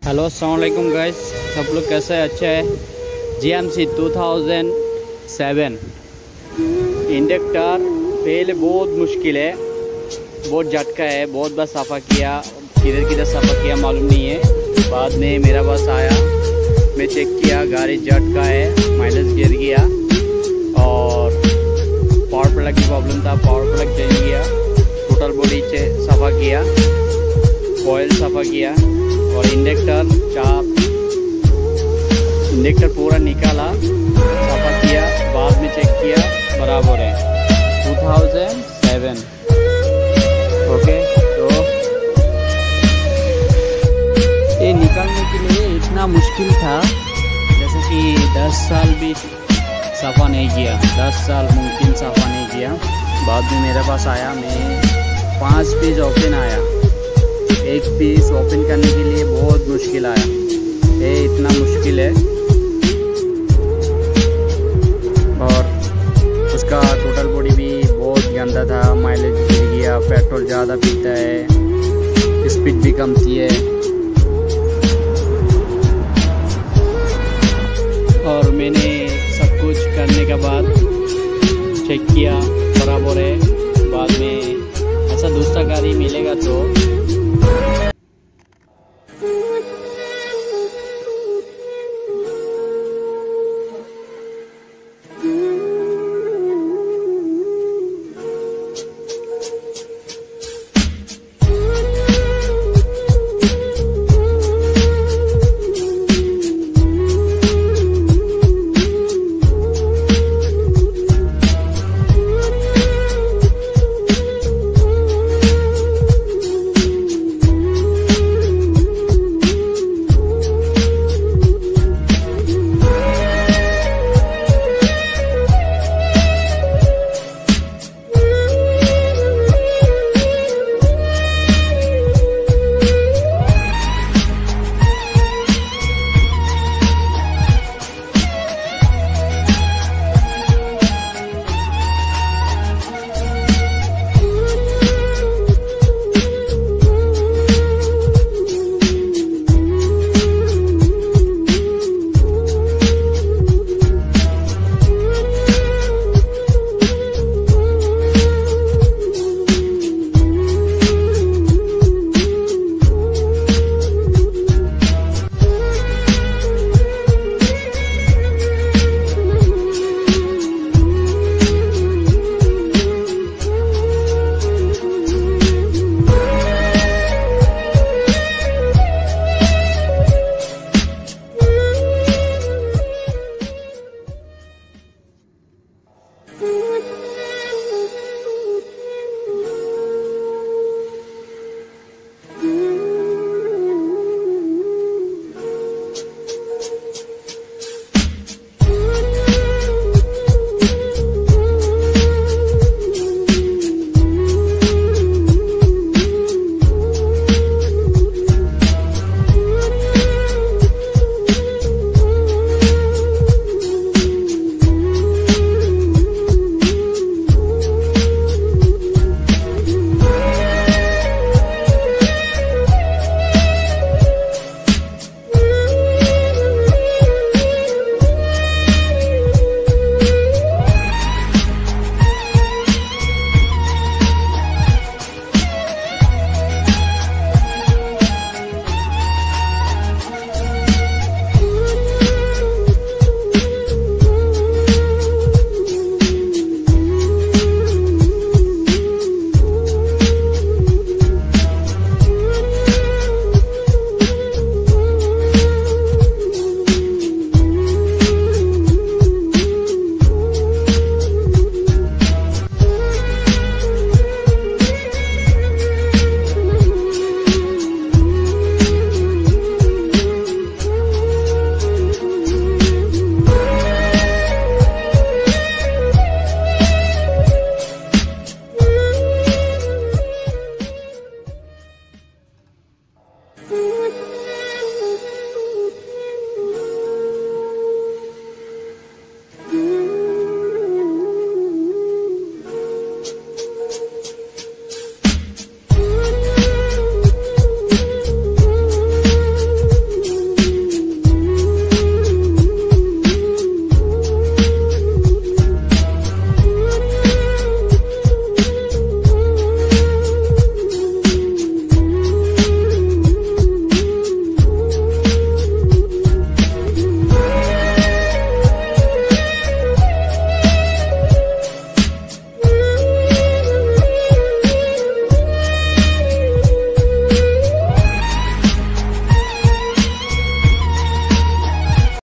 Hello अस्सलाम वालेकुम guys, सब लोग कैसे है? अच्छा है। GMC 2007 इंडक्टर पहले बहुत मुश्किल है, बहुत झटका है, बहुत बार सफ़ा किया, किधर किधर सफ़ा किया मालूम नहीं है। बाद में मेरा पास आया, मैं चेक किया, गाड़ी झटका है, माइलेज गिर गया और पावर प्लग की प्रॉब्लम था, पावर प्लग चेंज किया, टोटल बॉडी से सफ़ा किया, ऑयल सफ़ा किया और इंडक्टर पूरा निकाला, सफ़ा किया, बाद में चेक किया, बराबर है। 2007 ओके। तो ये निकालने के लिए इतना मुश्किल था जैसे कि 10 साल भी सफ़ा नहीं किया, 10 साल मुमकिन सफ़ा नहीं किया। बाद में मेरे पास आया, मैं 5 पीस ओपन आया, एक पीस ओपन करने के लिए बहुत मुश्किल आया, ये इतना मुश्किल है। और उसका टोटल बॉडी भी बहुत गंदा था, माइलेज गिर गया, पेट्रोल ज़्यादा पीता है, स्पीड भी कम थी है। और मैंने सब कुछ करने के बाद चेक किया, बराबर है। बाद में अच्छा दूसरा गाड़ी मिलेगा तो